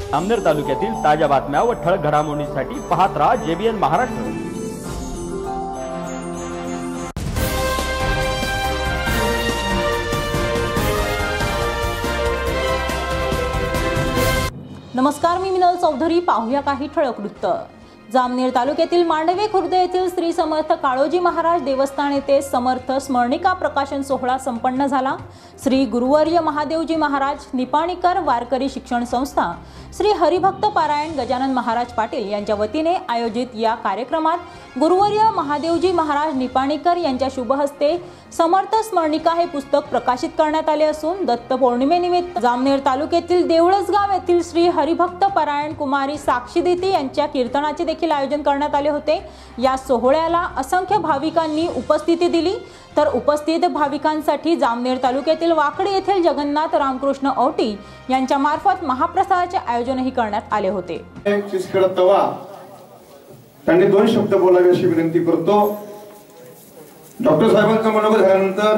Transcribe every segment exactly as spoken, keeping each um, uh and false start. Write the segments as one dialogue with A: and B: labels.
A: जामनेर तालुक्यातील ताज्या बातम्या व ठळक घडामोडींसाठी पाहत राहा जेबीएन महाराष्ट्र।
B: नमस्कार, मी मिनल चौधरी। पाहूया काही ठळक वृत्त। जामनेर तालुक्यातील मांडवे खुर्द येथील श्री समर्थ काळोजी महाराज देवस्थान येथे समर्थ स्मरणिका प्रकाशन सोहळा संपन्न झाला। श्री गुरुवर्य महादेवजी महाराज निपाणीकर वारकरी शिक्षण संस्था श्री हरिभक्त पारायण गजानन महाराज पाटील यांच्या वतीने आयोजित या कार्यक्रमात गुरुवर्य महादेवजी महाराज निपाणीकर यांच्या शुभ हस्ते समर्थ स्मरणिका हे पुस्तक प्रकाशित करण्यात आले असून दत्त पौर्णिमेनिमित्त जामनेर तालुक्यातील देवळसगाव येथील श्री हरिभक्त पारायण कुमारी साक्षीदिती यांच्या कीर्तनाचे देखील आयोजन करण्यात आले होते। या सोहळ्याला असंख्य भाविकांनी उपस्थिती दिली, तर उपस्थित भाविकांसाठी जामनेर तालुक्यातील वाकडी येथील जगन्नाथ रामकृष्ण औटी यांच्या मार्फत महाप्रसादाचे आयोजनही करण्यात आले होते।
C: त्यांनी दोन शब्द बोलावे अशी विनंती करतो। डॉक्टर साहेबांचं मनोगत झाल्यानंतर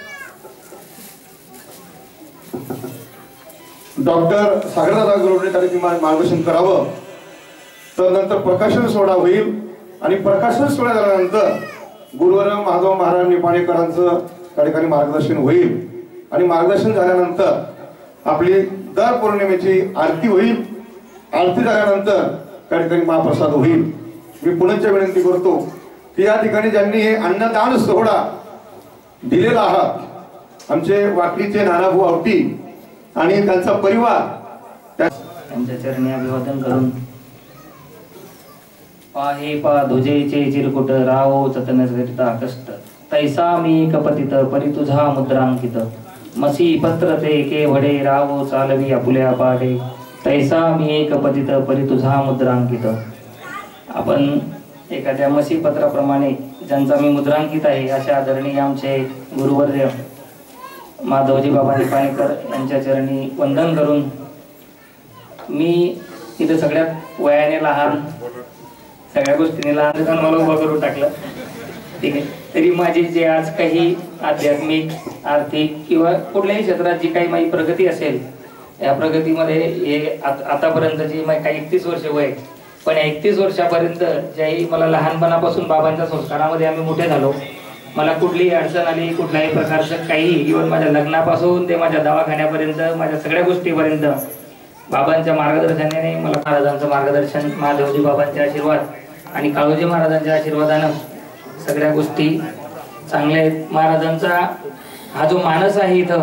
C: डॉक्टर सागरदादा गुरुवरे त्यांनी मार्गदर्शन करावं, तर नंतर प्रकाशन सोहळा होईल आणि प्रकाशन सोहळा झाल्यानंतर गुरुवर्य महादेव महाराज निपाणीकरांचं त्या ठिकाणी मार्गदर्शन होईल आणि मार्गदर्शन झाल्यानंतर आपली दर पौर्णिमेची आरती होईल। आरती झाल्यानंतर त्या ठिकाणी महाप्रसाद होईल। मी पुनश्च विनंती करतो की या ठिकाणी ज्यांनी हे अन्नदान सोहळा दिलेला आहात, आमचे वाकडीचे नानाभाऊ आवटी आणि त्यांचा परिवार,
D: त्यांच्या चरणी अभिवादन करून पाहे पा धुजेचे चिरकुट राहो चतन सरिता कष्ट तैसा मी कपतित परी तुझा मुद्रांकित मसी पत्र ते के वडे राहो चालवी आपुल्या पाडे तैसा मी कपतित परी तुझा मुद्रांकित। आपण एखाद्या मसी पत्राप्रमाणे ज्यांचा मी मुद्रांकित आहे अशा आदरणीय आमचे गुरुवर्य माधवजी बाबा निपाणीकर यांच्या चरणी वंदन करून मी इथे सगळ्यात वयाने लहान, सगळ्या गोष्टीने लहान मला उभं करून टाकलं, ठीक आहे। तरी माझी जे आज काही आध्यात्मिक, आर्थिक किंवा कुठल्याही क्षेत्रात जी काही माझी प्रगती असेल, या प्रगतीमध्ये हे आतापर्यंतची माझी काही एकतीस वर्ष वय, पण एकतीस वर्षापर्यंत ज्याही मला लहानपणापासून बाबांच्या संस्कारामध्ये आम्ही मोठे झालो, मला कुठलीही अडचण आली, कुठल्याही प्रकारचं काही, इव्हन माझ्या लग्नापासून ते माझ्या दवाखान्यापर्यंत, माझ्या सगळ्या गोष्टीपर्यंत बाबांच्या मार्गदर्शनाने मला महाराजांचं मार्गदर्शन, महादेवजी बाबांचे आशीर्वाद आणि काळोजी महाराजांच्या आशीर्वादानं सगळ्या गोष्टी चांगल्या आहेत। महाराजांचा हा जो मानस आहे इथं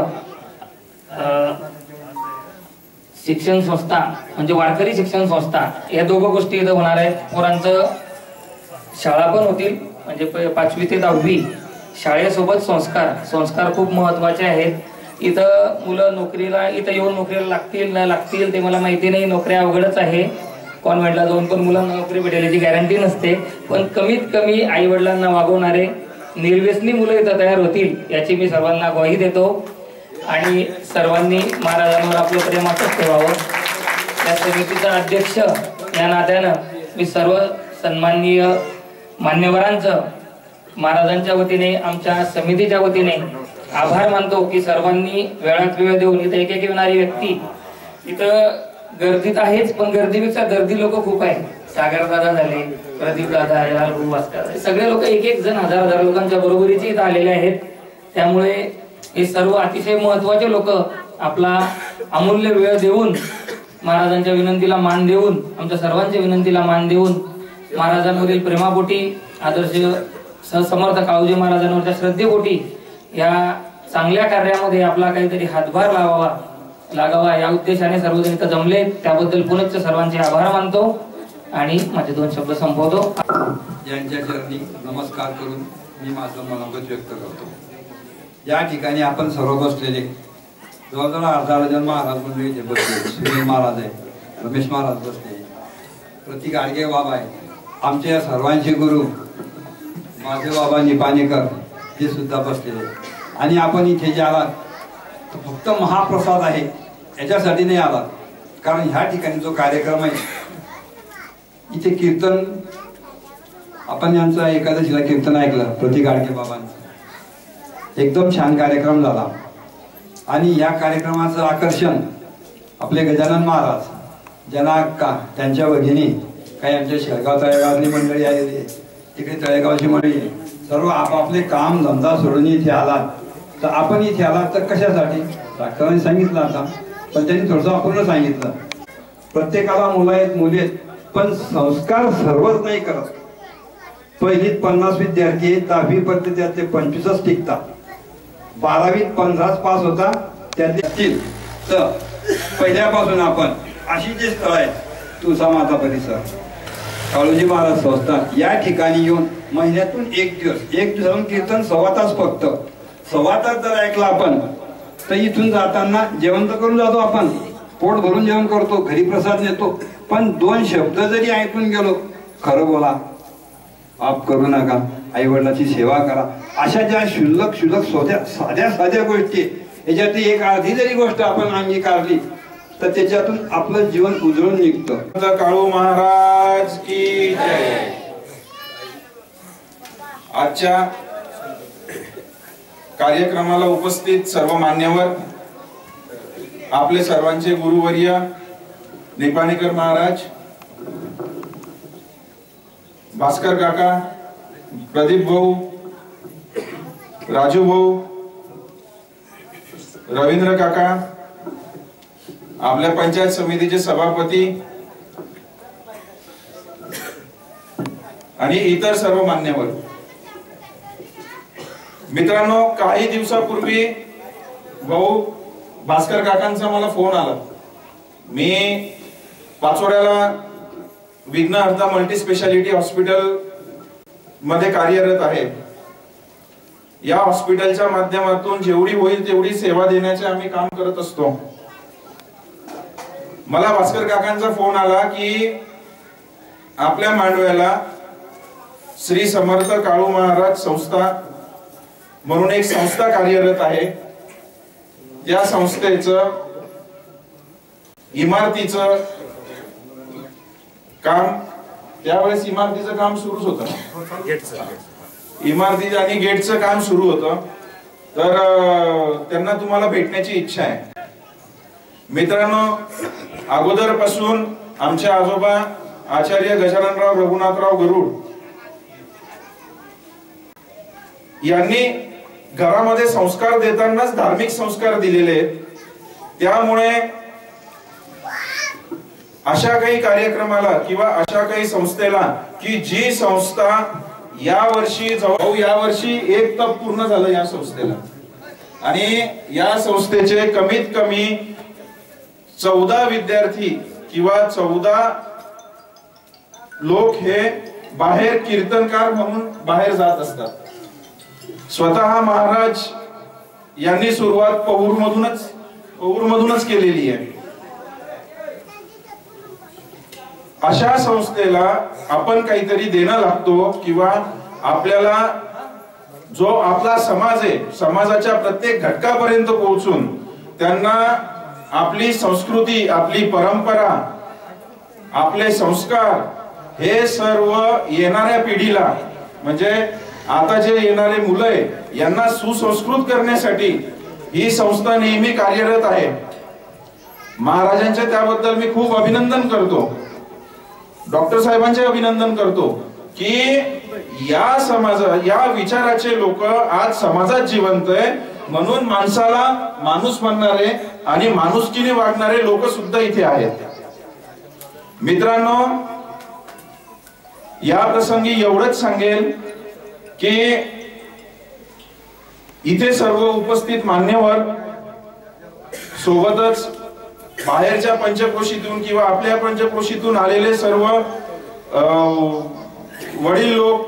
D: शिक्षण संस्था म्हणजे वारकरी शिक्षण संस्था, या दोघं गोष्टी इथं होणार आहेत। पोरांचं शाळा पण होतील, म्हणजे पाचवी ते दहावी शाळेसोबत संस्कार संस्कार खूप महत्वाचे आहेत। इथं मुलं नोकरीला इथं येऊन नोकरीला लागतील न लागतील ते मला माहिती नाही, नोकऱ्या अवघडच आहे। कॉन्व्हेंटला जाऊन पण मुलांना नोकरी भेटेल याची गॅरंटी नसते, पण कमीत कमी आई वडिलांना वागवणारे निर्व्यसनी मुलं इथं तयार होतील याची मी सर्वांना ग्वाही देतो आणि सर्वांनी महाराजांवर आपलं प्रेम असंच ठेवावं। या समितीचा अध्यक्ष या नात्यानं मी सर्व सन्माननीय मान्यवरांचं महाराजांच्या वतीने, आमच्या समितीच्या वतीने आभार मानतो की सर्वांनी वेळात वेळ देऊन इथं एक एक येणारी व्यक्ती इथं गर्दीत आहेच, पण गर्दीपेक्षा गर्दी लोक खूप आहेत। सागरदादा झाले, प्रदीप दादा, यालभाऊ भास्कर, सगळे लोक एक एक जण हजार हजार लोकांच्या बरोबरीचे इथं आलेले आहेत। त्यामुळे हे सर्व अतिशय महत्वाचे लोक आपला अमूल्य वेळ देऊन, महाराजांच्या विनंतीला मान देऊन, आमच्या सर्वांच्या विनंतीला मान देऊन, महाराजांवरील प्रेमापोटी, आदर्श समर्थ काळोजी महाराजांवरच्या श्रद्धेपोटी या चांगल्या कार्यामध्ये आपला काहीतरी हातभार लावावा लागावा या उद्देशाने सर्वजण इथं जमले। त्याबद्दल पुनश्च सर्वांचे आभार मानतो आणि माझे दोन शब्द संपवतो।
E: यांच्या चरणी नमस्कार करून मी माझं मनोगत व्यक्त करतो। या ठिकाणी आपण सर्व बसलेले जवळजवळ अर्धा डझन महाराज मंडळी इथे बसले, सुनील महाराज आहे, रमेश महाराज बसले, प्रतीक आडगे बाबा आहे, आमचे या सर्वांचे गुरु माझे बाबा निपाणीकर हे सुद्धा बसलेले। आणि आपण इथे जे आलात तर फक्त महाप्रसाद आहे याच्यासाठी नाही आलात, कारण ह्या ठिकाणी जो कार्यक्रम आहे इथे कीर्तन, आपण यांचं एकादशीला कीर्तन ऐकलं प्रतीक आडगे बाबांचं, एकदम छान कार्यक्रम झाला। आणि या कार्यक्रमाचं आकर्षण आपले गजानन महाराज जनाक्का त्यांच्या भगिनी, काही आमच्या शेळगाव तळेगावची मंडळी आहे, तिकडे तळेगावची मंडळी आहे, सर्व आपापले काम धंदा सोडून इथे आलात. तर आपण इथे आलात तर कशासाठी डॉक्टरांनी सांगितलं आता, पण त्यांनी थोडंसं अपूर्ण सांगितलं. प्रत्येकाला मुलं आहेत मुली आहेत, पण संस्कार सर्वच नाही करत. पहिलीत पन्नास विद्यार्थी आहेत, दहावी पर्यंत त्यातले पंचवीसच टिकतात, बारावीत पंधराच पास होता त्यातले. तर पहिल्यापासून आपण अशी जे स्थळ आहे तुळसा माता परिसर, काळोजी महाराज संस्था, या ठिकाणी येऊन महिन्यातून एक दिवस एक दिवसातून कीर्तन सव्वा तास, फक्त सव्वा तास जर ऐकलं आपण तर इथून जाताना जेवण तर करून जातो, आपण पोट भरून जेवण करतो, घरी प्रसाद नेतो, पण दोन शब्द जरी ऐकून गेलो, खरं बोला, पाप करू नका, आई वडिलांची सेवा करा, अशा ज्या शुल्लक शुल्लक सोद्या साध्या साध्या गोष्टी, याच्यातली एक अर्धी जरी गोष्ट आपण अंगीकारली तर त्याच्यातून आपलं जीवन उजळून निघतं.
F: काळू महाराज की जय. आजच्या कार्यक्रमाला उपस्थित सर्व मान्यवर, आपले सर्वांचे गुरुवर्य निपाणीकर महाराज, भास्कर काका, प्रदीप भाऊ, राजू भाऊ, रवींद्र काका, आपल्या पंचायत समितीचे सभापती आणि इतर सर्व मान्यवर. मित्रांनो, काही दिवसापूर्वी भाऊ भास्कर काकांचा मला फोन आला. मी पाचोड्याला विघ्नहर्ता मल्टी स्पेशालिटी हॉस्पिटल मध्ये कार्यरत आहे. या हॉस्पिटलच्या माध्यमातून जेवढी होईल तेवढी सेवा देण्याचे आम्ही काम करत असतो. मला भास्कर काकांचा फोन आला की आपल्या मांडव्याला श्री समर्थ काळू महाराज संस्था म्हणून एक संस्था कार्यरत आहे. या संस्थेचं इमारतीचं काम, त्यावेळेस इमारतीचं काम सुरूच होतं, इमारती आणि गेटचं काम सुरू होतं. तर त्यांना तुम्हाला भेटण्याची इच्छा आहे. मित्रांनो, अगोदरपासून आमचे आजोबा आचार्य गजाननराव रघुनाथराव गरुड यांनी घरामध्ये संस्कार देतानाच धार्मिक संस्कार दिलेले आहेत. त्यामुळे अशा काही कार्यक्रमाला किंवा अशा काही संस्थेला की जी संस्था या वर्षी जवळ या वर्षी एक तप पूर्ण झालं या संस्थेला, आणि या संस्थेचे कमीत कमी चौदा विद्यार्थी किंवा चौदा लोक हे बाहेर कीर्तनकार म्हणून बाहेर जात असतात. स्वतः महाराज यांनी सुरुवात पहूर मधूनच पहूर मधूनच केलेली आहे. अशा संस्थेला आपण काहीतरी देणं लागतो किंवा आपल्याला जो आपला समाज आहे, समाजाच्या प्रत्येक घटकापर्यंत पोहोचून त्यांना आपली संस्कृती, आपली परंपरा, आपले संस्कार हे सर्व येणाऱ्या पिढीला, म्हणजे आता जे येणारे मुलं आहे यांना सुसंस्कृत करण्यासाठी ही संस्था नेहमी कार्यरत आहे. महाराजांच्या त्याबद्दल मी खूप अभिनंदन करतो, डॉक्टर साहेबांचे अभिनंदन करतो की या समाज या विचाराचे लोक आज समाजात जिवंत आहे. म्हणून माणसाला माणूस म्हणणारे आणि माणुसकीने वागणारे लोक सुद्धा इथे आहेत. मित्रांनो, या प्रसंगी एवढंच सांगेल की इथे सर्व उपस्थित मान्यवर सोबतच बाहेरच्या पंचक्रोशीतून किंवा आपल्या पंचक्रोशीतून आलेले सर्व वडील लोक,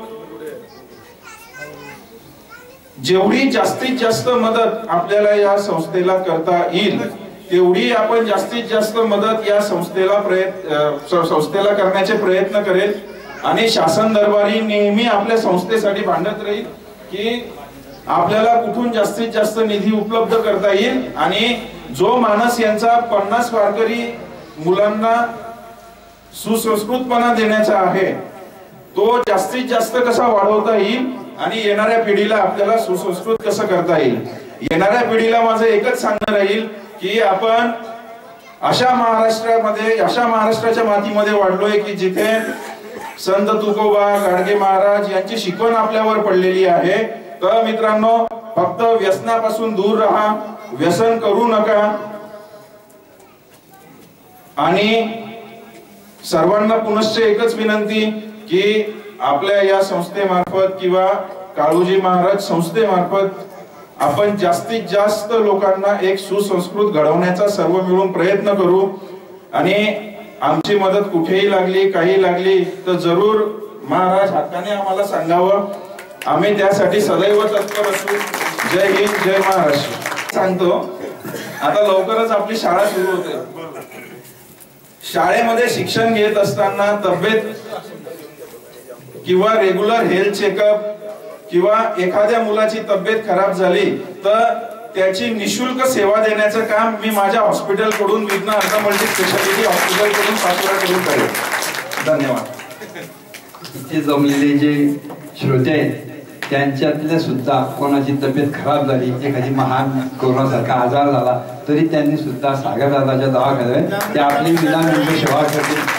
F: जेवढी जास्तीत जास्त मदत आपल्याला या संस्थेला करता येईल तेवढी आपण जास्तीत जास्त मदत या संस्थेला प्रयत्न संस्थेला करण्याचे प्रयत्न करेल. आणि शासन दरबारी नेहमी आपल्या संस्थेसाठी भांडत राहील की आपल्याला कुठून जास्तीत जास्त निधी उपलब्ध करता येईल आणि जो मानस यांचा पन्नास वारकरी मुलांना सुसंस्कृतपणा देण्याचा आहे तो जास्तीत जास्त कसा वाढवता येईल आणि येणाऱ्या पिढीला आपल्याला सुसंस्कृत कसं करता येईल. येणाऱ्या पिढीला माझं एकच सांगणं राहील की आपण अशा महाराष्ट्रामध्ये अशा महाराष्ट्राच्या मातीमध्ये वाढलोय की जिथे संत तुकोबा गाडगे महाराज यांची शिकवण आपल्यावर पडलेली आहे. तर मित्रांनो, फक्त व्यसनापासून दूर राहा, व्यसन करू नका. आणि सर्वांना पुनश्च एकच विनंती की आपल्या या संस्थेमार्फत किंवा काळोजी महाराज संस्थेमार्फत आपण जास्तीत जास्त लोकांना एक सुसंस्कृत घडवण्याचा सर्व मिळून प्रयत्न करू. आणि आमची मदत कुठेही लागली, काही लागली तर जरूर महाराज हक्काने आम्हाला सांगावं. आम्ही त्यासाठी सदैव तत्पर असू. जय हिंद, जय महाराष्ट्र. सांगतो, आता लवकरच आपली शाळा सुरू होते. शाळेमध्ये शिक्षण घेत असताना तब्येत किंवा रेग्युलर हेल्थ चेकअप किंवा एखाद्या मुलाची तब्येत खराब झाली तर त्याची निशुल्क सेवा देण्याचं काम मी माझ्या हॉस्पिटल कडून विघ्न अर्धा मल्टी स्पेशालिटी हॉस्पिटल कडून पाचोरा करून करेन. धन्यवाद.
E: इथे जमलेले जे श्रोते आहेत त्यांच्यातल्या सुद्धा कोणाची तब्येत खराब झाली, एखादी महान कोरोनासारखा आजार झाला तरी त्यांनी सुद्धा सागरदादाच्या दवाखान्यात ते आपली विनामूल्य सेवा करतील.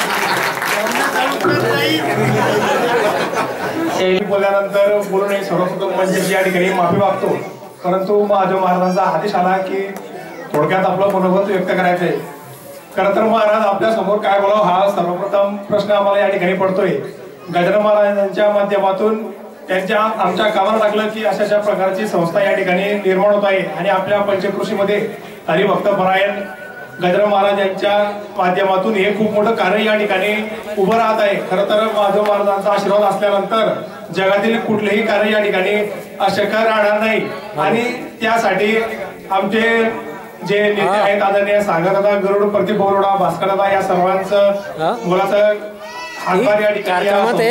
G: बोलल्यानंतर बोलून एक सर्वप्रथम म्हणजे या ठिकाणी माफी मागतो. परंतु महादेव महाराजांचा आदेश आला की थोडक्यात आपलं मनोगत व्यक्त करायचंय. खरं तर महाराज आपल्या समोर काय बोलावं हा सर्वप्रथम प्रश्न आम्हाला या ठिकाणी पडतोय. गजानन महाराजांच्या माध्यमातून त्यांच्या आमच्या कामाला लागलं की अशा अशा प्रकारची संस्था या ठिकाणी निर्माण होत आहे आणि आपल्या पंचकृषीमध्ये हरिभक्त परायण गजानन महाराज यांच्या माध्यमातून हे खूप मोठं कार्य या ठिकाणी उभं राहत आहे. खरं तर महादेव महाराजांचा आशीर्वाद असल्यानंतर जगातील कुठलेही कार्य या ठिकाणी अशक्य राहणार नाही. आणि त्यासाठी आमचे जे नेते आहेत आदरणीय सागरदादा गरुड, प्रदीप बोरोडा, भास्करदादा या सर्वांचं मुलाचं हातभार या ठिकाणी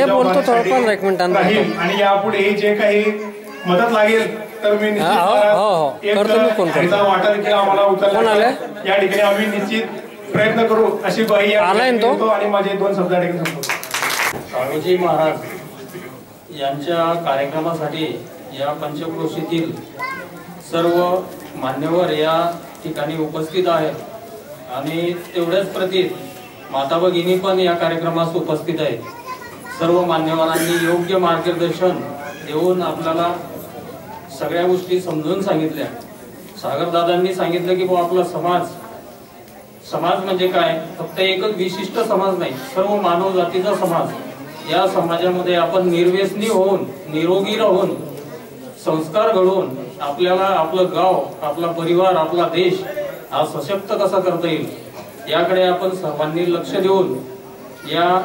G: राहील. आणि यापुढे जे काही मदत लागेल तर मी निश्चित वाटत की आम्हाला उचलला या ठिकाणी आम्ही निश्चित प्रयत्न करू अशी ग्वाही आणि माझे दोन शब्द या ठिकाणी सांगतो.
H: काळोजी महाराज यांच्या कार्यक्रमासाठी या पंचक्रोशीतील सर्व मान्यवर या ठिकाणी उपस्थित आहेत आणि तेवढ्याच प्रती माता भगिनी पण या कार्यक्रमास उपस्थित आहेत. सर्व मान्यवरांनी योग्य मार्गदर्शन देऊन आपल्याला सगळ्या गोष्टी समजून सांगितल्या. सागरदादांनी सांगितलं की बुवा आपला समाज समाज म्हणजे काय, फक्त एकच विशिष्ट समाज नाही, सर्व मानव जातीचा समाज. या समाजामध्ये आपण निर्व्यसनी होऊन, निरोगी राहून, संस्कार घडवून आपल्याला आपलं गाव, आपला परिवार, आपला देश हा सशक्त कसा करता येईल याकडे आपण सर्वांनी लक्ष देऊन या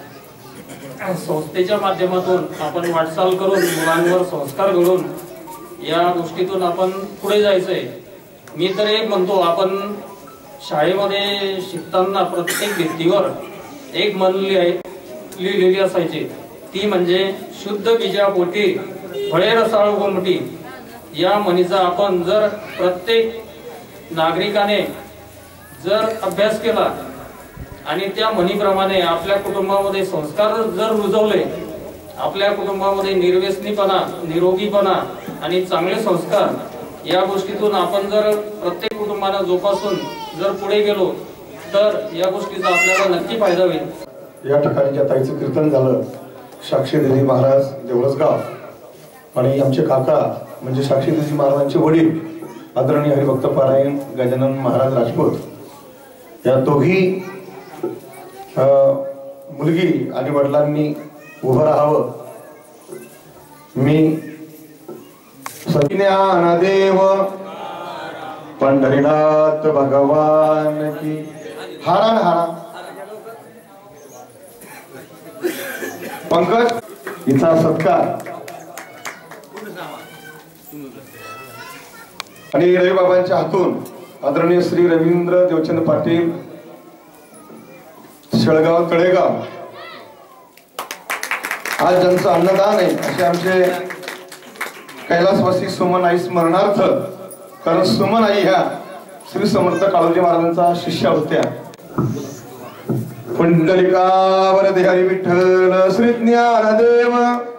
H: संस्थेच्या माध्यमातून आपण वाटचाल करून मुलांवर संस्कार घडवून या गोष्टीतून आपण पुढे जायचंय. मी तर एक म्हणतो, आपण शाळेमध्ये शिकताना प्रत्येक भिंतीवर एक म्हण लिहिलेली असायची, ती म्हणजे शुद्ध बीजापोटी फळे रसाळ गोमटी. या म्हणीचा आपण जर प्रत्येक नागरिकाने जर अभ्यास केला आणि त्या म्हणीप्रमाणे आपल्या कुटुंबामध्ये संस्कार जर रुजवले, आपल्या कुटुंबामध्ये निर्व्यसनीपणा, निरोगीपणा आणि चांगले संस्कार या गोष्टीतून आपण जर प्रत्येक कुटुंबाला जोपासून जर पुढे गेलो तर या गोष्टीचा आपल्याला नक्की फायदा होईल.
C: या ठिकाणी ज्या ताईचं कीर्तन झालं, साक्षीदेवी महाराज देवळसगाव आणि आमचे काका म्हणजे साक्षीदेवी महाराजांचे वडील आदरणीय हरिभक्त पारायण गजानन महाराज राजपूत, या दोघी मुलगी आणि वडिलांनी उभं राहावं. मी सज्ञानदेव पंढरीनाथ भगवान की हारा हारा. पंकज हिचा सत्कार आणि रविबाबांच्या हातून आदरणीय श्री रवींद्र देवचंद पाटील शेळगाव तळेगाव आज ज्यांचं अन्नदान आहे असे आमचे कैलासवासी सुमन आई स्मरणार्थ, कारण सुमन आई ह्या श्री समर्थ काळोजी महाराजांचा शिष्या होत्या. पुंडलिकावर हरी विठ्ठल श्री ज्ञानदेव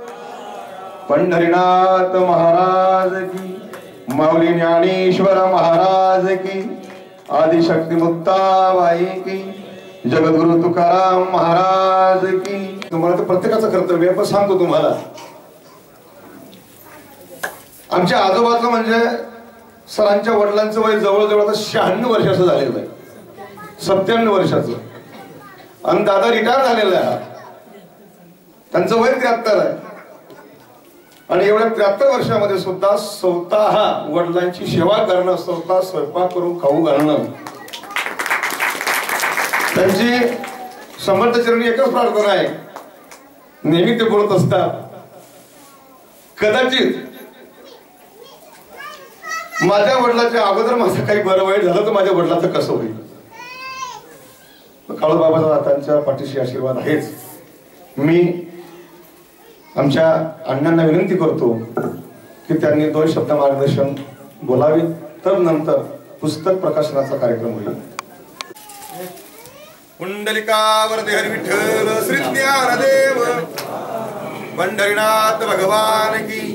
C: पंढरीनाथ महाराज की, माऊली ज्ञानेश्वर महाराज की, आदिशक्ती मुक्ताबाई की, जगद्गुरु तुकाराम महाराज की. तुम्हाला तर प्रत्येकाचं कर्तव्य आहे, पण सांगतो तुम्हाला, आमच्या आजोबाचं म्हणजे सरांच्या वडिलांचं वय जवळजवळ आता शहाण्णव वर्षाचं झालेलं आहे, सत्त्याण्णव वर्षाचं. आणि दादा रिटायर झालेला आहे, त्यांचं वय त्र्याहत्तर आहे. आणि एवढ्या त्र्याहत्तर वर्षामध्ये सुद्धा स्वतः वडिलांची सेवा करणं, स्वतः स्वयंपाक करून खाऊ घालणं. त्यांची समर्थ चरणी एकच प्रार्थना आहे, नेहमी ते बोलत असतात, कदाचित माझ्या वडिलाच्या अगोदर माझं काही बरं वाईट झालं तर माझ्या वडिलाचं कसं होईल. काळूबाबा त्यांच्या पाठीशी आशीर्वाद आहेच. मी आमच्या अण्णांना विनंती करतो की त्यांनी दोन शब्द मार्गदर्शन बोलावे, तर नंतर पुस्तक प्रकाशनाचा कार्यक्रम होईल. पुंडलिकावरती हरी विठ्ठल श्री ज्ञानदेव पंढरीनाथ भगवान की.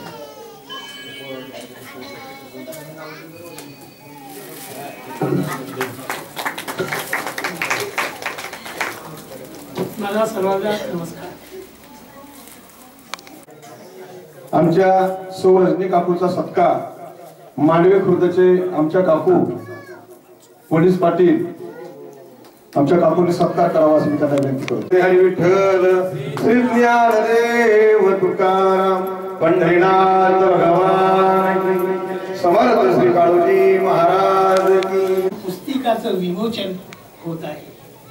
I: माझा सर्वांना नमस्कार.
C: आमच्या सौ रजनी काकूचा सत्कार मांडवे खुर्दचे आमच्या काकू पोलीस पाटील आमच्या काकूने सत्कार करावा असं मी त्यांना विनंती करतो. हरी विठ्ठल श्री ज्ञानदेव तुकाराम पंढरीनाथ भगवान समर्थ श्री काळोजी महाराज की.
I: पुस्तिकाचं विमोचन होत आहे.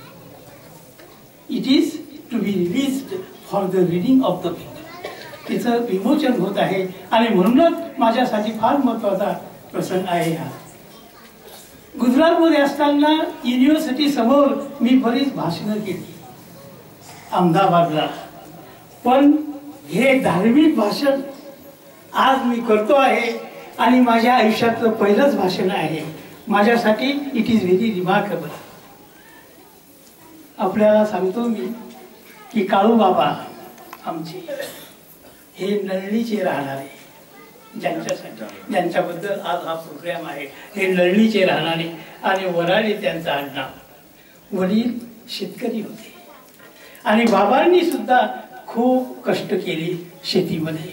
I: It is to be released for the reading of the people. तिचं विमोचन होत आहे आणि म्हणूनच माझ्यासाठी फार महत्वाचा प्रसंग आहे हा. गुजरातमध्ये असताना युनिव्हर्सिटी समोर मी बरीच भाषणं केली अहमदाबादला, पण हे धार्मिक भाषण आज मी करतो आहे आणि माझ्या आयुष्यातलं पहिलंच भाषण आहे. माझ्यासाठी इट इज व्हेरी रिमार्केबल. आपल्याला सांगतो मी की काळूबाबा आमचे हे नळणीचे राहणारे, ज्यांच्यासाठी ज्यांच्याबद्दल आज हा प्रोग्राम आहे, हे नळणीचे राहणारे आणि वराडे त्यांचं आडनाव. वडील शेतकरी होते आणि बाबांनी सुद्धा खूप कष्ट केले शेतीमध्ये,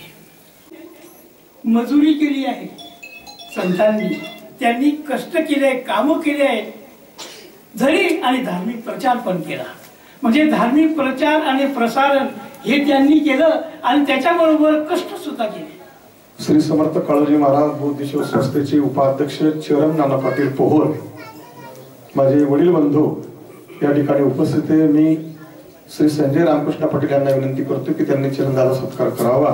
I: मजुरी केली आहे. संतांनी त्यांनी कष्ट केले, कामं केले आहेत, जरी आणि धार्मिक प्रचार पण केला. म्हणजे धार्मिक प्रचार आणि प्रसारण हे त्यांनी केलं आणि त्याच्याबरोबर कष्ट सुद्धा केले.
C: श्री समर्थ काळोजी महाराज बौद्धिशोध संस्थेचे उपाध्यक्ष चरण नाना पाटील पोहोर, माझे वडील बंधू या ठिकाणी उपस्थित आहे. मी श्री संजय रामकृष्ण पाटील यांना विनंती करतो की त्यांनी चरणदारा सत्कार करावा.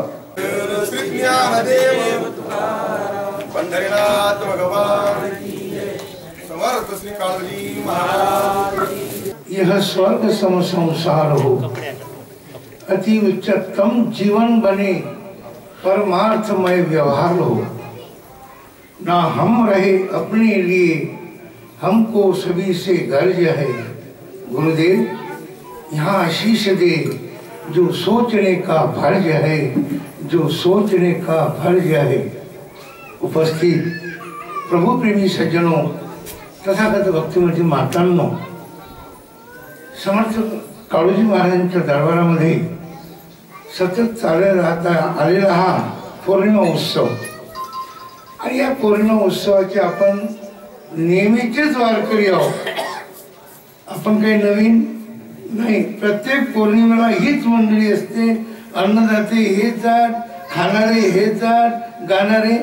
C: पंढरीनाथ भगवान समर्थ श्री काळोजी महाराज.
J: यह स्वर्ग सम संसार हो, अति उच्चतम जीवन बने, परमार्थमय व्यवहार हो. ना हम रहे अपने लिए, हमको सभी से गर्ज है. गुरुदेव यहाँ आशीष दे, जो सोचने का फर्ज है, जो सोचने का फर्ज है. उपस्थित प्रभु प्रेमी सज्जनों, तथागत भक्तिमती मातांनो, समर्थ काळोजी महाराजांच्या दरबारामध्ये सतत चालत राहता आलेला हा पौर्णिमा उत्सव आणि या पौर्णिमा उत्सवाचे आपण नेहमीचेच वारकरी आहोत. आपण काही नवीन नाही. प्रत्येक पौर्णिमेला हीच मंडळी असते. अन्नदाते हेच जात, खाणारे हेच जात, गाणारे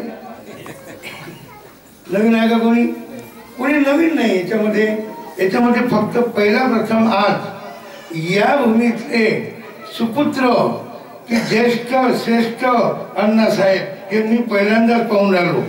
J: नवीन आहे का कोणी? कोणी नवीन नाही. याच्यामध्ये याच्यामध्ये फक्त पहिला प्रथम आज या भूमीतले सुपुत्र की ज्येष्ठ श्रेष्ठ अण्णासाहेब हे मी पहिल्यांदाच पाहून आलो.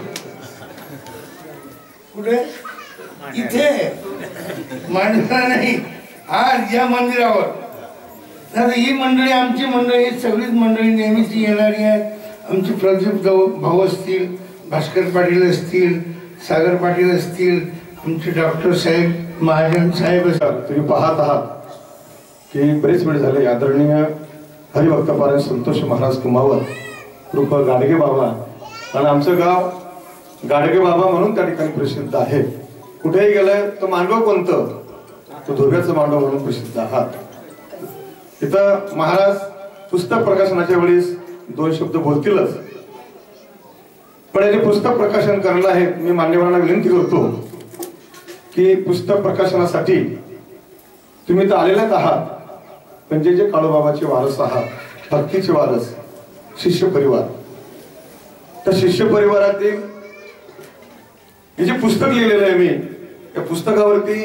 J: कुठे? इथे मांडला नाही, आज या मंदिरावर. ही मंडळी आमची मंडळी, सगळीच मंडळी नेहमीच येणारी आहे. आमचे प्रदीप भाऊ असतील, भास्कर पाटील असतील, सागर पाटील असतील, आमचे डॉक्टर साहेब, महाजन साहेब असतात.
C: तुम्ही पाहत आहात की बरेच वेळ झाले आदरणीय हरिभक्तपारायण संतोष महाराज कुमावत कृप गाडगे बाबा, आणि आमचं गाव गाडगे बाबा म्हणून त्या ठिकाणी प्रसिद्ध आहे. कुठेही गेलं तर मांडव कोणतं, तो धोब्याचं मांडव म्हणून प्रसिद्ध आहात. तिथं महाराज पुस्तक प्रकाशनाच्या वेळेस दोन शब्द बोलतीलच, पण याचे पुस्तक प्रकाशन करायला आहे. मी मान्यवरांना विनंती करतो की पुस्तक प्रकाशनासाठी तुम्ही तर आलेलेच आहात, पण जे जे काळूबाबाचे वारस आहात, भक्तीचे वारस, शिष्य परिवार, त्या शिष्य परिवारातील हे जे पुस्तक लिहिलेलं आहे मी, या पुस्तकावरती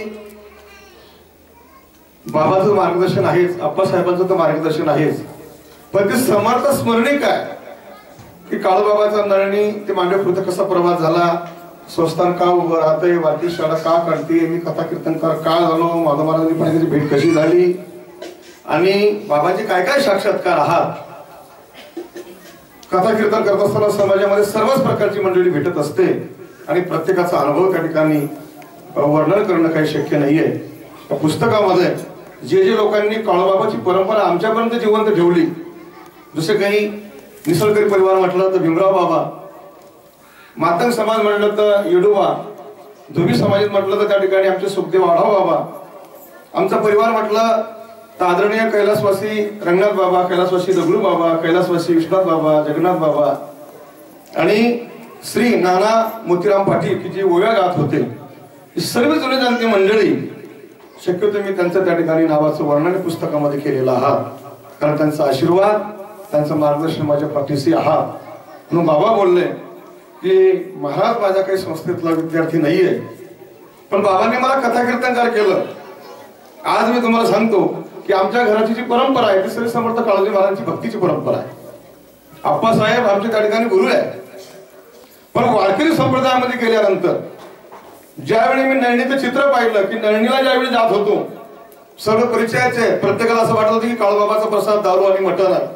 C: बाबाचं मार्गदर्शन आहेच, आप्पासाहेबांचं तर मार्गदर्शन आहेच, पण ते समर्थ स्मरणिक आहे की काळूबाबाचा नळणी ते मांडव खुर्द कसा प्रवास झाला, संस्थान का उभं राहतंय, वारती शाळा का काढते, मी कथा कीर्तनकार का झालो, माधव महाराजांनी पाण्याची भेट कशी झाली, आणि बाबांचे काय काय साक्षात्कार आहात. कथा कीर्तन करत असताना समाजामध्ये सर्वच प्रकारची मंडळी भेटत असते आणि प्रत्येकाचा अनुभव त्या ठिकाणी वर्णन करणं काही शक्य नाहीये. त्या पुस्तकामध्ये जे जे लोकांनी काळूबाबाची परंपरा आमच्यापर्यंत जिवंत ठेवली, जसे काही निसळकरी परिवार म्हटलं तर भीमराव बाबा, मातंग समाज म्हटलं तर येडोबा, धोबी समाजात म्हटलं तर त्या ठिकाणी आमचे सुखदेव आढाव बाबा, आमचा परिवार म्हटलं तर आदरणीय कैलासवासी रंगनाथ बाबा, कैलासवासी दगडू बाबा, कैलासवासी विश्वनाथ बाबा, जगन्नाथ बाबा आणि श्री नाना मोतीराम पाटील की जे ओव्या गात होते, सर्व जुने जाणते मंडळी, शक्यतो मी त्यांचं त्या ठिकाणी नावाचं वर्णन पुस्तकामध्ये केलेलं आहात, कारण त्यांचा आशीर्वाद, त्यांचं मार्गदर्शन माझ्या पाठीशी आहात. म्हणून बाबा बोलले की महाराज माझ्या काही संस्थेतला विद्यार्थी नाहीये, पण बाबांनी मला कथा कीर्तनकार केलं. आज मी तुम्हाला सांगतो की आमच्या घराची जी परंपरा आहे ती श्री समर्थ काळोजी महाराजांची भक्तीची परंपरा आहे. आप्पासाहेब आमच्या त्या ठिकाणी गुरु आहे, पण वारकरी संप्रदायामध्ये गेल्यानंतर ज्यावेळी मी नळणीचं चित्र पाहिलं की नळणीला ज्यावेळी जात होतो, सर्व परिचयाचे, प्रत्येकाला असं वाटत होतं की काळूबाबाचा प्रसाद दारू आणि मटण आहे.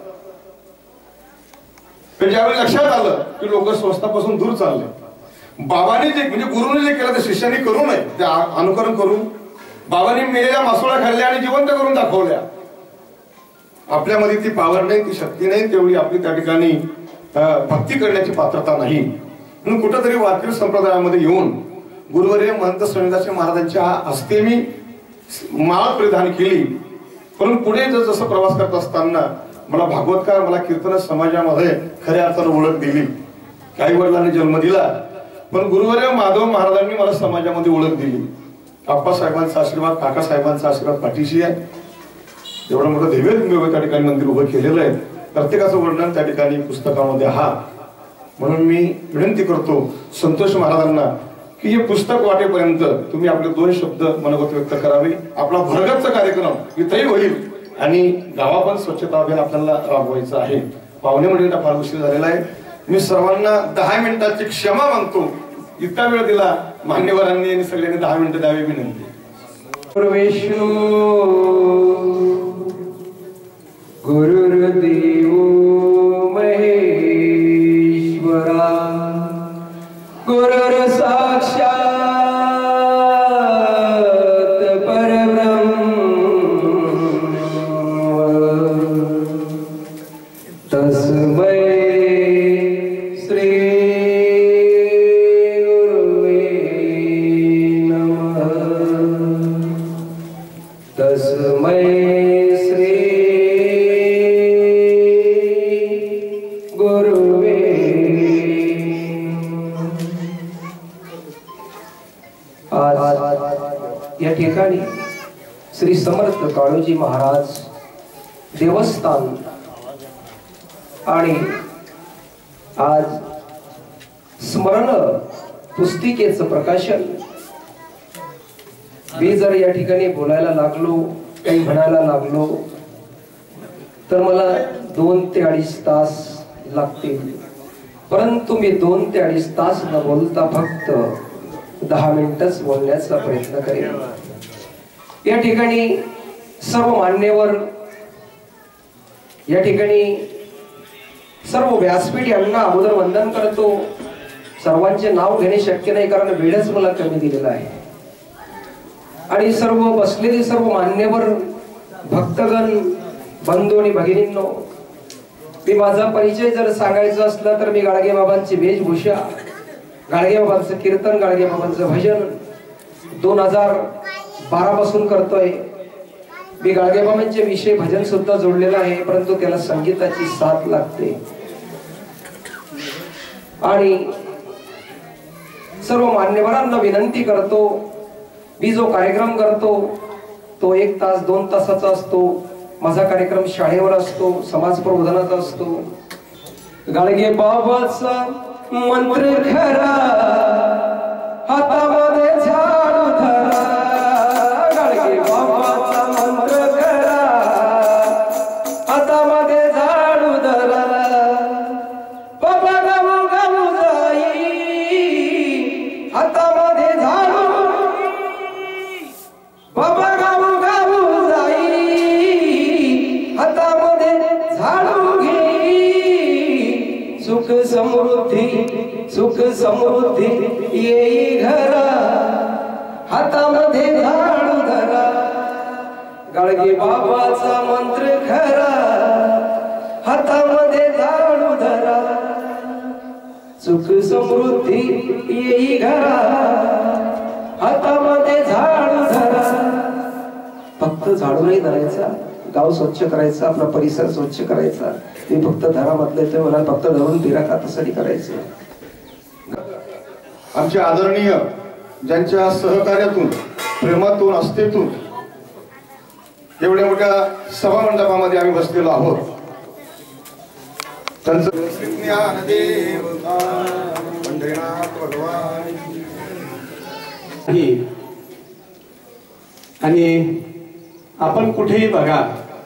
C: पण ज्यावेळी लक्षात आलं की लोक स्वस्तापासून दूर चालले, बाबांनी जे म्हणजे गुरुने जे केलं ते शिष्याने करू नये, ते अनुकरण करून बाबांनी मेलेल्या मासोळ्या खाल्ल्या आणि जिवंत करून दाखवल्या. आपल्यामध्ये ती पावर नाही, ती शक्ती नाही, तेवढी आपली त्या ठिकाणी भक्ती करण्याची पात्रता नाही. म्हणून कुठंतरी वारकरी संप्रदायामध्ये येऊन गुरुवर्य महंत स्वामीदास महाराजांच्या हस्ते मी माळ परिधान केली. परंतु पुढे जसं प्रवास करत असताना मला भागवतकार, मला कीर्तन समाजामध्ये खऱ्या अर्थानं ओळख दिली. काही वडिलांनी जन्म दिला, पण गुरुवर्य माधव महाराजांनी मला समाजामध्ये ओळख दिली. आप्पासाहेबांचा आशीर्वाद, काकासाहेबांचा आशीर्वाद पाठीशी आहे. एवढं मोठं दिव्य त्या ठिकाणी मंदिर उभं केलेलं आहे. प्रत्येकाचं वर्णन त्या ठिकाणी पुस्तकामध्ये आहात. म्हणून मी विनंती करतो संतोष महाराजांना की हे पुस्तक वाटेपर्यंत तुम्ही आपले दोन शब्द मनोगत व्यक्त करावे. आपला भरगतचा कार्यक्रम इथेही होईल आणि गावा पण स्वच्छता अभियान आपल्याला राबवायचं आहे. पाहुणे मंडळींना फार उशीर झालेला आहे. मी सर्वांना दहा मिनिटाची क्षमा मागतो. इतका वेळ दिला मान्यवरांनी आणि सगळ्यांनी दहा मिनिटं द्यावी विनंती.
K: विष्णू गुरुर्देव महेश्वरा गुरुर साक्षात परब्रह्म तस्मै श्री गुरुवे नमः तस्मै श्री गुरुवे. आज या ठिकाणी श्री समर्थ काळोजी महाराज देवस्थान आणि आज स्मरण पुस्तिकेचं प्रकाशन. मी जर या ठिकाणी बोलायला लागलो, काही म्हणायला लागलो तर मला दोन ते अडीच तास लागतील, परंतु मी दोन ते अडीच तास न बोलता फक्त दहा मिनिटच बोलण्याचा प्रयत्न करेन. या ठिकाणी सर्व मान्यवर, या ठिकाणी सर्व व्यासपीठ यांना अगोदर वंदन करतो. सर्वांचे नाव घेणे शक्य नाही कारण वेळच मला कमी दिलेला आहे. आणि सर्व बसलेले सर्व मान्यवर, भक्तगण, बंधू आणि भगिनींनो, मी माझा परिचय जर सांगायचा असला तर मी गाडगे बाबांची वेशभूषा, गाडगे बाबांचं कीर्तन, गाडगे बाबांचं भजन दोन हजार बारा पासून करतोय. मी गाडगेबाबांचे विषय भजन सुद्धा जोडलेलं आहे, परंतु त्याला संगीताची साथ लागते. आणि सर्व मान्यवरांना विनंती करतो, मी जो कार्यक्रम करतो तो एक तास दोन तासाचा असतो. माझा कार्यक्रम शाळेवर असतो, समाज प्रबोधनाचा असतो. गाडगे बाबाचा मंत्र खरा, हातामध्ये झाडू धरा. गाडगे बाबाचा मंत्र खरा, हातामध्ये झाडू धरा. बाबा गाऊ गाऊ जाई, हातामध्ये झाडू. बाबा गाऊ गाऊ जाई, हातामध्ये झाडू घे. सुख समृद्धी सुख समृद्धी येई घरा, हातामध्ये झाडू धरा. गाडगे बाबाचा मंत्र खरा, हातामध्ये झाडू धरा. सुख समृद्धी येई घरा, हातामध्ये झाडू धरा. फक्त झाडू नाही धरायचा, गाव स्वच्छ करायचा, आपला परिसर स्वच्छ करायचा. ते फक्त धरामधले ते मला फक्त धरून फिरा का तसंही करायचं.
C: आमचे आदरणीय ज्यांच्या सहकार्यातून, प्रेमातून, आस्थेतून एवढ्या मोठ्या सभा मंडपामध्ये आम्ही बसलेलो आहोत, त्यांचं
L: आणि आपण कुठेही बघा,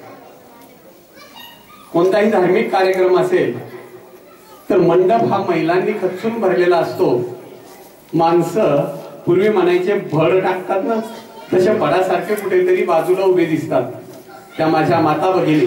L: कोणताही धार्मिक कार्यक्रम असेल तर मंडप हा महिलांनी खचून भरलेला असतो. माणसं पूर्वी म्हणायचे भड टाकतात ना, तसे भडासारखे कुठेतरी बाजूला उभे दिसतात. त्या माझ्या माता भगिनी,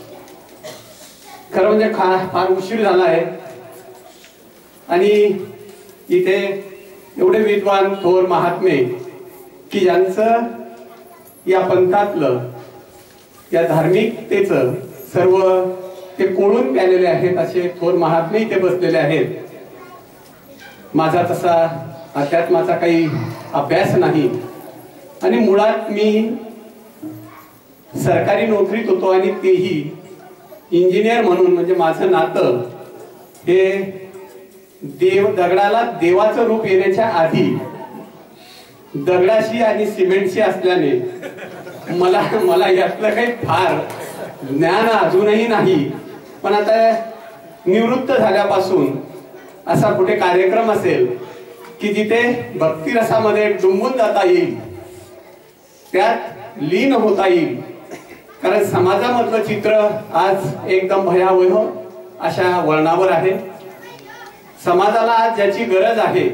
L: खरं म्हणजे खा फार उशीर झाला आहे आणि इथे एवढे विद्वान थोर महात्मे की ज्यांचं या पंथातलं, या धार्मिकतेचं सर्व ते कोळून प्यालेले आहेत, असे थोर महात्मे इथे बसलेले आहेत. माझा तसा अध्यात्माचा काही अभ्यास नाही आणि मुळात मी सरकारी नोकरीत होतो आणि तेही इंजिनियर म्हणून. म्हणजे माझं नातं हे देव दगडाला देवाचं रूप येण्याच्या आधी दगडाशी आणि सिमेंटशी असल्याने मला मला यातलं काही फार ज्ञान अजूनही नाही. पण आता निवृत्त झाल्यापासून असा कुठे कार्यक्रम असेल की जिथे भक्तिरसामध्ये डुंबून जाता येईल, त्यात लीन होता येईल. कारण समाजामधलं चित्र आज एकदम भयावह अशा वळणावर आहे. समाजाला आज ज्याची गरज आहे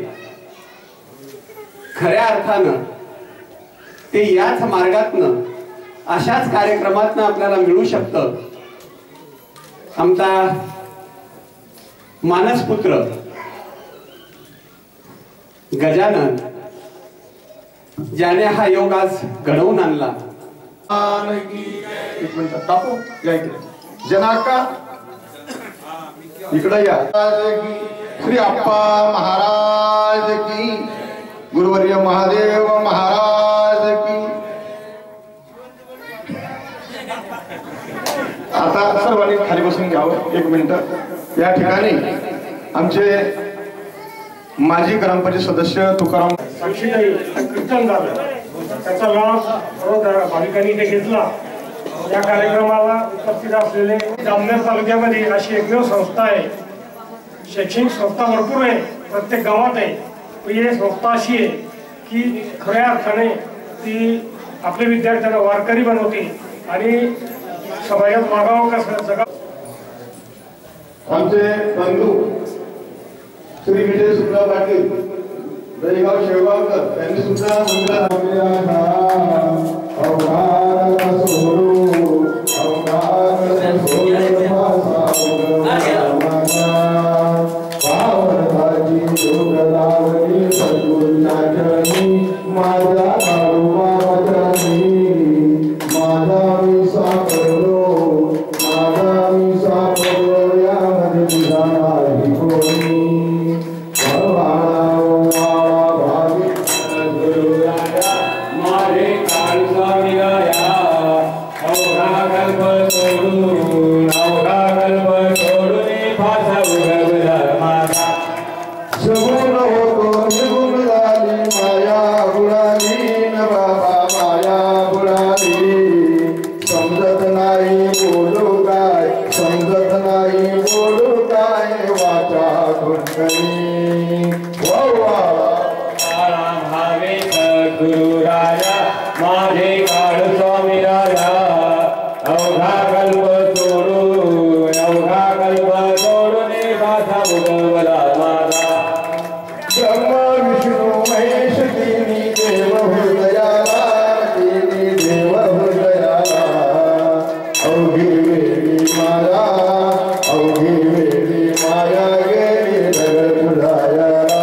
L: खऱ्या अर्थानं ते याच मार्गातनं, अशाच कार्यक्रमातनं आपल्याला मिळू शकतं. आमचा मानसपुत्र गजानन, ज्याने हा योग आज घडवून आणला.
C: एक मिनिट टाकू या इकडे, जनाका इकडे या. श्री अप्पा महाराज की, गुरुवर्य महादेव महाराज की. आता सर्वांनी खाली बसून घ्यावं एक मिनिट. या ठिकाणी आमचे माजी ग्रामपंचायत सदस्य तुकाराम
G: साक्षीताई कीर्तन झालं, त्याचा लाभ सर्व भाविकांनी इथे घेतला. या कार्यक्रमाला उपस्थित असलेले जामनेर तालुक्यामध्ये अशी एकमेव संस्था आहे, शैक्षणिक संस्था भरपूर आहे, प्रत्येक गावात आहे, पण ही संस्था अशी आहे की खऱ्या अर्थाने ती आपल्या विद्यार्थ्यांना वारकरी बनवते आणि समाजात मागावं कसं सगळं.
C: आमचे बंधू श्री विजय सुद्धा पाटील दहीगाव शेवगावकर त्यांनी सुद्धा
M: माझे काळू स्वामी राया अवघा कल्प सोडून अवघा कल्प सोडून फासा उगवला माझा
C: सगुण होतो निगुण झाली माया बुडाली न बाबा माया बुडाली समजत नाही बोलू काय समजत नाही बोलू काय वाचा गुणगणी
M: भावे सद्गुरु राया माझे काळू स्वामी राया अवघा कल्प सोडून अवघा कल्प सोडून भाषा उगवला माझा
C: ब्रह्मा विष्णू महेश तिन्ही देव हृदयाला तिन्ही देव हृदयाला अवघी वेळी माया अवघी वेळी माया गेली दगडुडायाला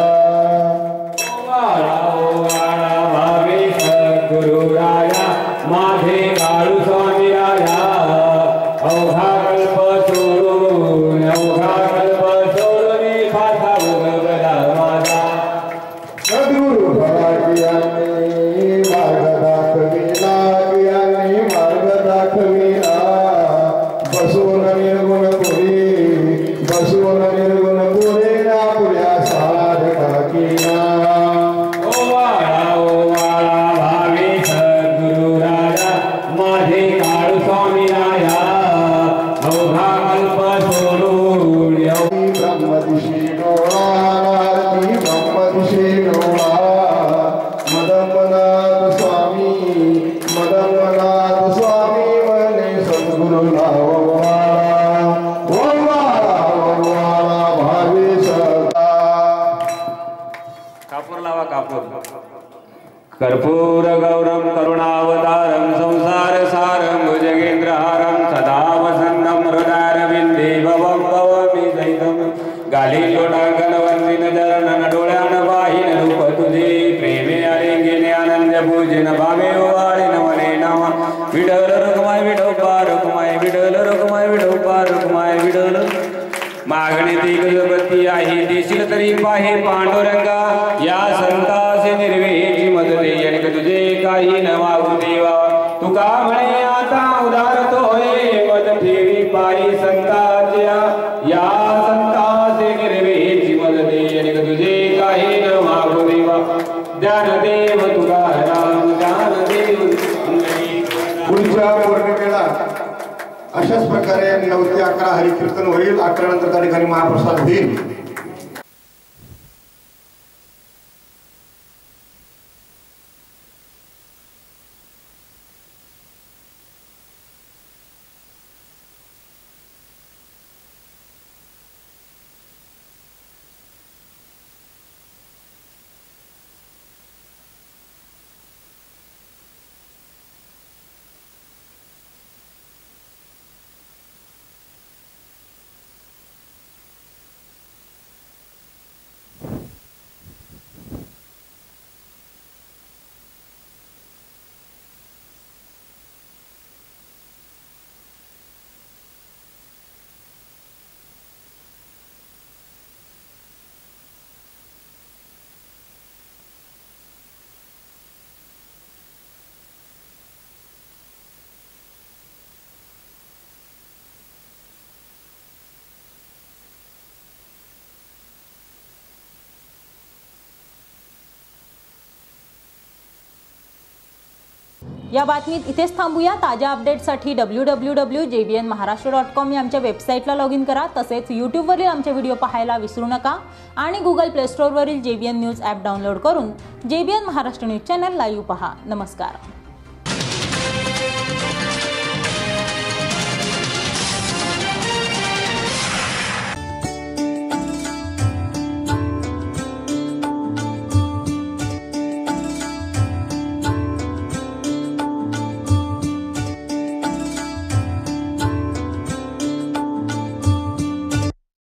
M: भावे सद्गुरु राया माझे काळू स्वामी राया अवघा कल्प सोडून अवघा कल्प सोडून भाषा उगवला माझा
C: सद्गुरु भराकियांनी मार्ग दाखविला कियांनी मार्ग दाखविला बसून निर्गुण पुरी बसून निर्गुण पुरी ना पुऱ्या साध टाकीना
M: ओ वाळा ओ वाळा भावे सद्गुरु राया माझे काळू स्वामी राया अवघा कल्प सोडून
C: ब्रह्मदिशी डोळा ती ब्रह्मदिशी डोळा मदंबनाथ स्वामी मदंबनाथ स्वामी म्हणे सद्गुरु लाववा वरवाळा वरवाळा भावी सदा
M: कापूर लावा कापूर कर्पूर गौरम करुणावतारम संसार सारम भुजगेंद्रहारम सदा वसंतम हृदयारविंदे भवं भवमि सहितम गाली लोटांगण वंदिन चरण डोळ्यान वाहिन रूप तुझे प्रेमे आलिंगिने आनंद पूजन भावे वाळीन मने नाम विडल रुक्माय विडोबा रुक्माय विडल रुक्माय विडोबा रुक्माय विडल मागणे ती गजपती आहे देशील तरी पाहे पांडुरंगा या संतासे निर्वेची मदते आणि तुझे काही न मागू देवा तुका म्हणे आता उदार तो होय मद ठेवी पायी संताच्या या संतासे निर्वेची मदते आणि तुझे काही न मागू देवा ज्ञानदेव तुकाराम ज्ञानदेव
C: पुढच्या पौर्णिमेला अशाच प्रकारे नऊ ते अकरा हरिकीर्तन होईल. अकरा नंतर त्या ठिकाणी महाप्रसाद होईल.
B: या बातमीत इथेच थांबूया. ताज्या अपडेट्ससाठी W W W J B N Maharashtra dot com या आमच्या वेबसाईटला लॉग इन करा. तसेच यूट्यूबवरील आमचे व्हिडिओ पाहायला विसरू नका आणि गुगल प्ले स्टोअरवरील J B N news app download करून J B N Maharashtra news channel live पहा. नमस्कार.